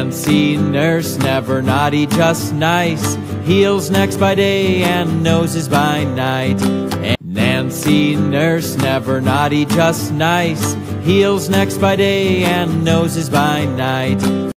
Nancy Nurse, never naughty, just nice, heels next by day and noses by night. Nancy Nurse, never naughty, just nice, heels next by day and noses by night.